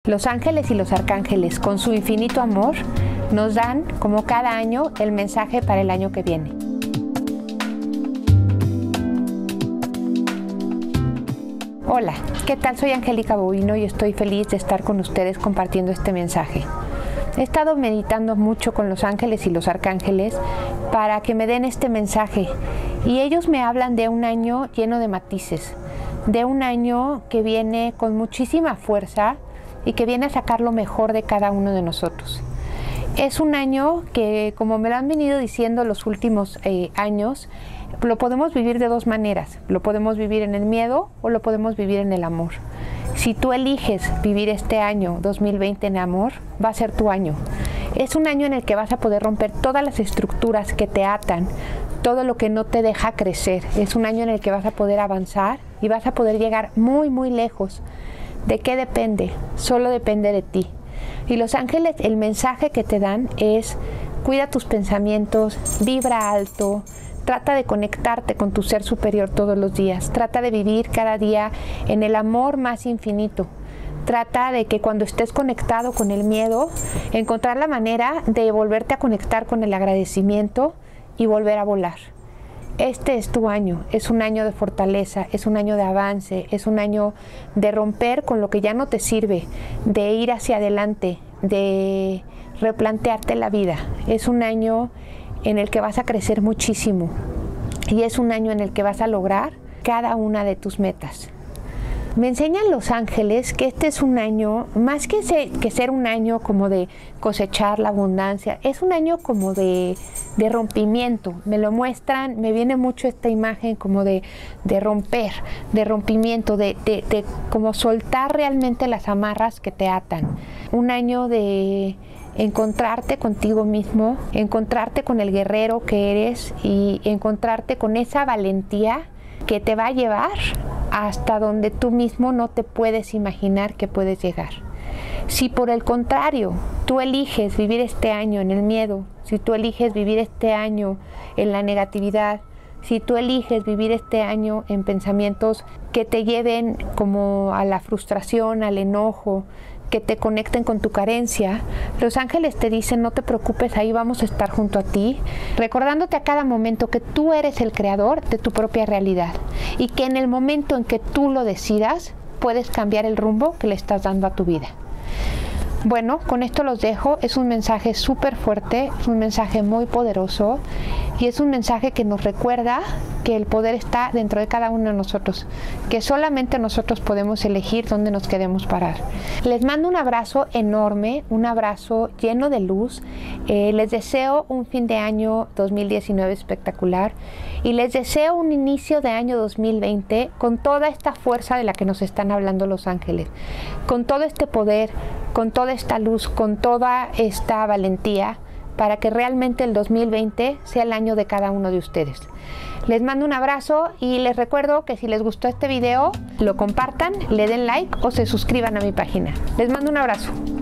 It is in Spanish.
Los ángeles y los arcángeles, con su infinito amor, nos dan, como cada año, el mensaje para el año que viene. Hola, ¿qué tal? Soy Angélica Bovino y estoy feliz de estar con ustedes compartiendo este mensaje. He estado meditando mucho con los ángeles y los arcángeles para que me den este mensaje, y ellos me hablan de un año lleno de matices, de un año que viene con muchísima fuerza y que viene a sacar lo mejor de cada uno de nosotros. Es un año que, como me lo han venido diciendo los últimos años, lo podemos vivir de dos maneras. Lo podemos vivir en el miedo o lo podemos vivir en el amor. Si tú eliges vivir este año 2020 en amor, va a ser tu año. Es un año en el que vas a poder romper todas las estructuras que te atan, todo lo que no te deja crecer. Es un año en el que vas a poder avanzar y vas a poder llegar muy, muy lejos. ¿De qué depende? Solo depende de ti. Y los ángeles, el mensaje que te dan es: cuida tus pensamientos, vibra alto, trata de conectarte con tu ser superior todos los días, trata de vivir cada día en el amor más infinito. Trata de que cuando estés conectado con el miedo, encontrar la manera de volverte a conectar con el agradecimiento y volver a volar. Este es tu año, es un año de fortaleza, es un año de avance, es un año de romper con lo que ya no te sirve, de ir hacia adelante, de replantearte la vida. Es un año en el que vas a crecer muchísimo y es un año en el que vas a lograr cada una de tus metas. Me enseñan los ángeles que este es un año, más que ser un año como de cosechar la abundancia, es un año como de rompimiento. Me lo muestran, me viene mucho esta imagen como de romper, de rompimiento, de como soltar realmente las amarras que te atan. Un año de encontrarte contigo mismo, encontrarte con el guerrero que eres y encontrarte con esa valentía que te va a llevar hasta donde tú mismo no te puedes imaginar que puedes llegar. Si por el contrario tú eliges vivir este año en el miedo, si tú eliges vivir este año en la negatividad, si tú eliges vivir este año en pensamientos que te lleven como a la frustración, al enojo, que te conecten con tu carencia, los ángeles te dicen: no te preocupes, ahí vamos a estar junto a ti, recordándote a cada momento que tú eres el creador de tu propia realidad y que en el momento en que tú lo decidas, puedes cambiar el rumbo que le estás dando a tu vida. Bueno, con esto los dejo. Es un mensaje súper fuerte, es un mensaje muy poderoso y es un mensaje que nos recuerda que el poder está dentro de cada uno de nosotros, que solamente nosotros podemos elegir dónde nos queremos parar. Les mando un abrazo enorme, un abrazo lleno de luz. Les deseo un fin de año 2019 espectacular y les deseo un inicio de año 2020 con toda esta fuerza de la que nos están hablando los ángeles, con todo este poder, con toda esta luz, con toda esta valentía, para que realmente el 2020 sea el año de cada uno de ustedes. Les mando un abrazo y les recuerdo que si les gustó este video, lo compartan, le den like o se suscriban a mi página. Les mando un abrazo.